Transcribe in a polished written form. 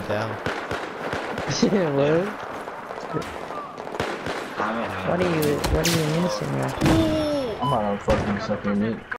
down. What? 다음에 What are you missing, Rafi? I'm not fucking sucking meat.